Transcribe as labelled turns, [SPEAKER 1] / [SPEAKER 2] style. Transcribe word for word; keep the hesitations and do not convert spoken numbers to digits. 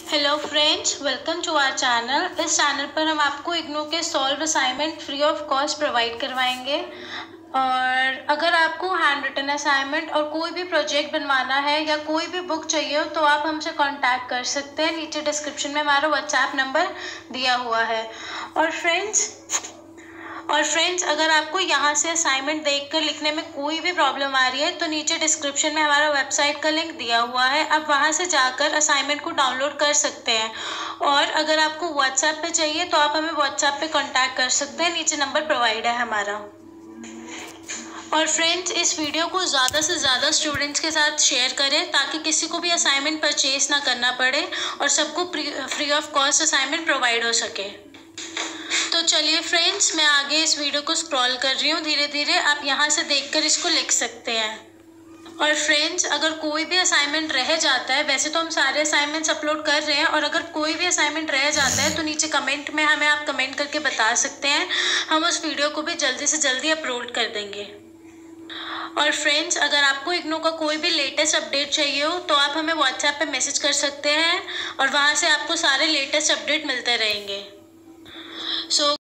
[SPEAKER 1] Hello friends, welcome to our channel. इस channel पर हम आपको इग्नू के solve assignment free of cost provide करवाएंगे। और अगर आपको हैंड रिटन असाइनमेंट और कोई भी प्रोजेक्ट बनवाना है या कोई भी बुक चाहिए हो तो आप हमसे कांटेक्ट कर सकते हैं। नीचे डिस्क्रिप्शन में हमारा व्हाट्सएप नंबर दिया हुआ है। और फ्रेंड्स और फ्रेंड्स अगर आपको यहाँ से असाइनमेंट देखकर लिखने में कोई भी प्रॉब्लम आ रही है तो नीचे डिस्क्रिप्शन में हमारा वेबसाइट का लिंक दिया हुआ है, आप वहाँ से जाकर असाइनमेंट को डाउनलोड कर सकते हैं। और अगर आपको व्हाट्सएप पे चाहिए तो आप हमें व्हाट्सएप पे कांटेक्ट कर सकते हैं, नीचे नंबर प्रोवाइड है हमारा। और फ्रेंड्स, इस वीडियो को ज़्यादा से ज़्यादा स्टूडेंट्स के साथ शेयर करें ताकि किसी को भी असाइनमेंट परचेज ना करना पड़े और सबको free of cost assignment provide हो सके। तो चलिए फ्रेंड्स, मैं आगे इस वीडियो को स्क्रॉल कर रही हूँ धीरे धीरे, आप यहाँ से देखकर इसको लिख सकते हैं। और फ्रेंड्स, अगर कोई भी असाइनमेंट रह जाता है, वैसे तो हम सारे असाइनमेंट्स अपलोड कर रहे हैं, और अगर कोई भी असाइनमेंट रह जाता है तो नीचे कमेंट में हमें आप कमेंट करके बता सकते हैं, हम उस वीडियो को भी जल्दी से जल्दी अपलोड कर देंगे। और फ्रेंड्स, अगर आपको इग्नू का कोई भी लेटेस्ट अपडेट चाहिए हो तो आप हमें व्हाट्सएप पे मैसेज कर सकते हैं और वहाँ से आपको सारे लेटेस्ट अपडेट मिलते रहेंगे। सो